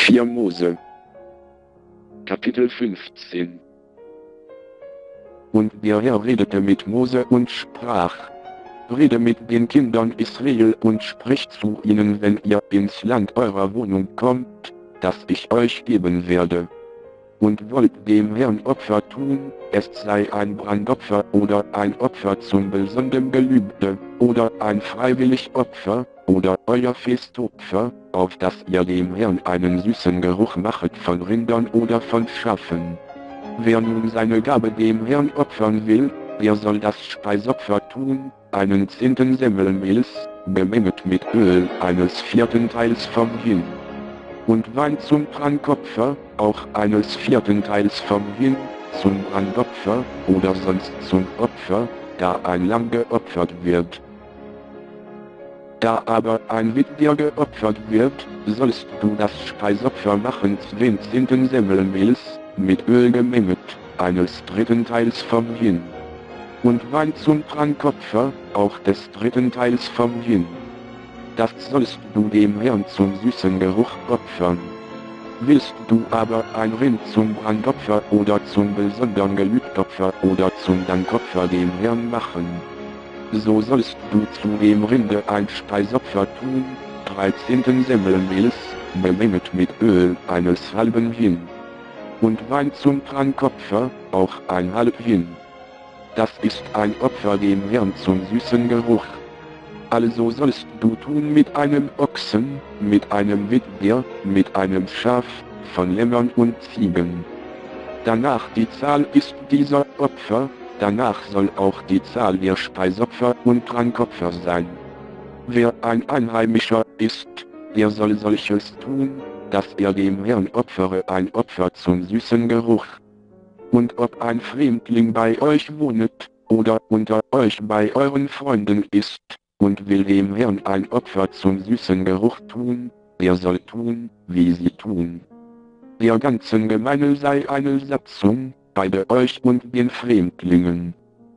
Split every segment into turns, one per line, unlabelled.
4 Mose Kapitel 15. Und der Herr redete mit Mose und sprach: Rede mit den Kindern Israel und spricht zu ihnen, wenn ihr ins Land eurer Wohnung kommt, das ich euch geben werde. Und wollt dem Herrn Opfer tun, es sei ein Brandopfer oder ein Opfer zum besonderen Gelübde, oder ein freiwillig Opfer, oder euer Festopfer, auf das ihr dem Herrn einen süßen Geruch machet von Rindern oder von Schafen. Wer nun seine Gabe dem Herrn opfern will, der soll das Speisopfer tun, einen Zehnten Semmelmehls, gemenget mit Öl eines 4. Teils vom Hin. Und Wein zum Trankopfer, auch eines 4. Teils vom Hin, zum Brandopfer, oder sonst zum Opfer, da ein Lamm geopfert wird. Da aber ein Witwer geopfert wird, sollst du das Speisopfer machen 20 Semmelmehls, mit Öl gemenget, eines 3. Teils vom Hin. Und Wein zum Trankopfer, auch des 3. Teils vom Hin. Das sollst du dem Herrn zum süßen Geruch opfern. Willst du aber ein Rind zum Brandopfer oder zum besonderen Gelübdopfer oder zum Dankopfer dem Herrn machen, so sollst du zu dem Rinde ein Speisopfer tun, 13 Semmelmehls, gemenget mit Öl eines halben Hin. Und Wein zum Trankopfer, auch ein halb Hin. Das ist ein Opfer dem Herrn zum süßen Geruch. Also sollst du tun mit einem Ochsen, mit einem Witwer, mit einem Schaf, von Lämmern und Ziegen. Danach die Zahl ist dieser Opfer, danach soll auch die Zahl der Speisopfer und Trankopfer sein. Wer ein Einheimischer ist, der soll solches tun, dass er dem Herrn opfere ein Opfer zum süßen Geruch. Und ob ein Fremdling bei euch wohnet, oder unter euch bei euren Freunden ist, und will dem Herrn ein Opfer zum süßen Geruch tun, der soll tun, wie sie tun. Der ganzen Gemeinde sei eine Satzung, bei euch und den Fremdlingen.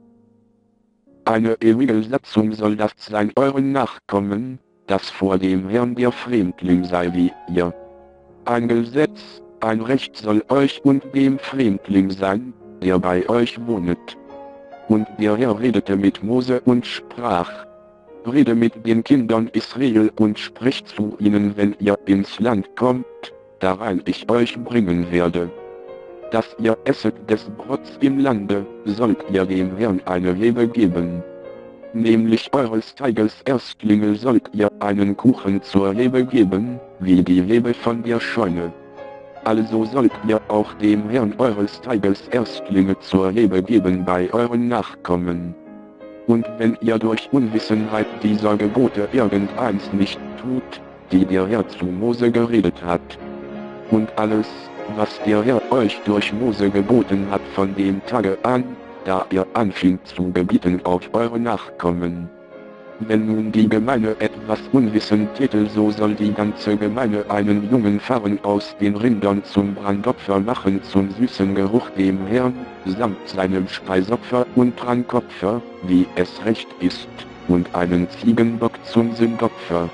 Eine ewige Satzung soll das sein euren Nachkommen, dass vor dem Herrn der Fremdling sei wie ihr. Ein Gesetz, ein Recht soll euch und dem Fremdling sein, der bei euch wohnet. Und der Herr redete mit Mose und sprach: Rede mit den Kindern Israel und spricht zu ihnen, wenn ihr ins Land kommt, darein ich euch bringen werde. Dass ihr esset des Brots im Lande, sollt ihr dem Herrn eine Hebe geben. Nämlich eures Teiges Erstlinge sollt ihr einen Kuchen zur Hebe geben, wie die Hebe von der Scheune. Also sollt ihr auch dem Herrn eures Teiges Erstlinge zur Hebe geben bei euren Nachkommen. Und wenn ihr durch Unwissenheit dieser Gebote irgendeins nicht tut, die der Herr zu Mose geredet hat, und alles, was der Herr euch durch Mose geboten hat von dem Tage an, da er anfing zu gebieten auf eure Nachkommen. Wenn nun die Gemeinde etwas unwissend täte, so soll die ganze Gemeinde einen jungen Farren aus den Rindern zum Brandopfer machen zum süßen Geruch dem Herrn, samt seinem Speisopfer und Trankopfer, wie es recht ist, und einen Ziegenbock zum Sündopfer.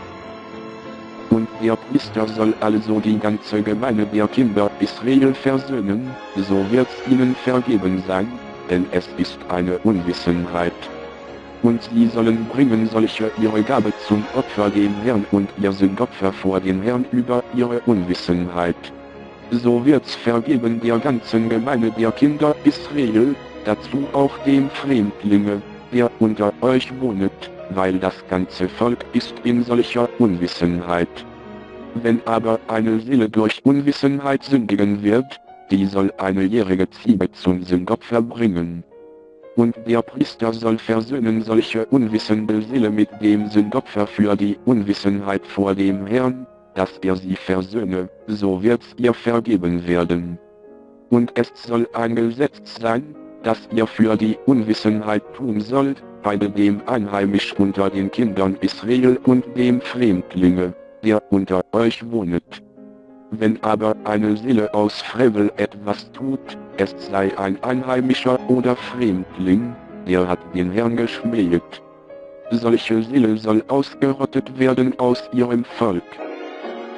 Und der Priester soll also die ganze Gemeinde der Kinder Israel versöhnen, so wird's ihnen vergeben sein, denn es ist eine Unwissenheit. Und sie sollen bringen solche ihre Gabe zum Opfer dem Herrn und ihr Sündopfer vor den Herrn über ihre Unwissenheit. So wird's vergeben der ganzen Gemeinde der Kinder Israel, dazu auch dem Fremdlinge, der unter euch wohnet, weil das ganze Volk ist in solcher Unwissenheit. Wenn aber eine Seele durch Unwissenheit sündigen wird, die soll eine jährige Ziege zum Sündopfer bringen. Und der Priester soll versöhnen solche unwissende Seele mit dem Sündopfer für die Unwissenheit vor dem Herrn, dass er sie versöhne, so wird's ihr vergeben werden. Und es soll ein Gesetz sein, das ihr für die Unwissenheit tun sollt, bei dem Einheimisch unter den Kindern Israel und dem Fremdlinge, der unter euch wohnet. Wenn aber eine Seele aus Frevel etwas tut, es sei ein Einheimischer oder Fremdling, der hat den Herrn geschmäht. Solche Seele soll ausgerottet werden aus ihrem Volk.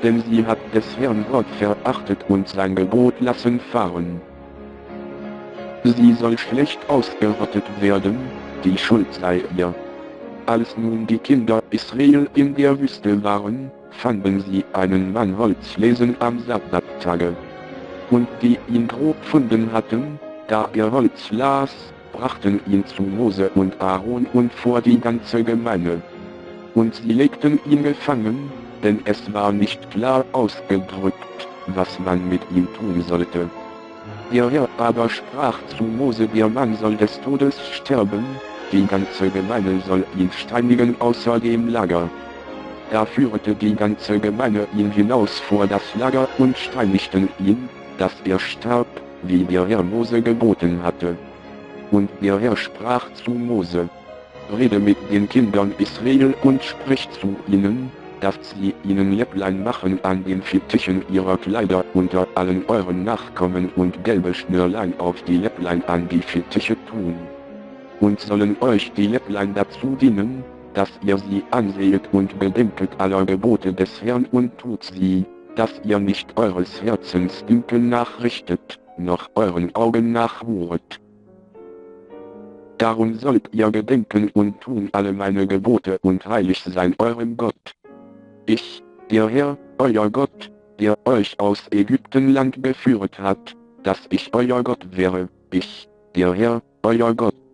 denn sie hat des Herrn Wort verachtet und sein Gebot lassen fahren. Sie soll schlecht ausgerottet werden, die Schuld sei ihr. Als nun die Kinder Israel in der Wüste waren, fanden sie einen Mann Holz lesen am Sabbattage. Und die ihn grob gefunden hatten, da er Holz las, brachten ihn zu Mose und Aaron und vor die ganze Gemeinde. Und sie legten ihn gefangen, denn es war nicht klar ausgedrückt, was man mit ihm tun sollte. Der Herr aber sprach zu Mose, der Mann soll des Todes sterben, die ganze Gemeinde soll ihn steinigen außer dem Lager. Da führte die ganze Gemeinde ihn hinaus vor das Lager und steinigten ihn, dass er starb, wie der Herr Mose geboten hatte. Und der Herr sprach zu Mose: Rede mit den Kindern Israel und sprich zu ihnen, dass sie ihnen Läpplein machen an den Fittichen ihrer Kleider unter allen euren Nachkommen und gelbe Schnürlein auf die Läpplein an die Fittiche tun. Und sollen euch die Läpplein dazu dienen, dass ihr sie ansehet und bedenket aller Gebote des Herrn und tut sie, dass ihr nicht eures Herzens Dünkel nachrichtet, noch euren Augen nachruhet. Darum sollt ihr gedenken und tun alle meine Gebote und heilig sein eurem Gott. Ich, der Herr, euer Gott, der euch aus Ägyptenland geführet hat, dass ich euer Gott wäre, ich, der Herr, euer Gott.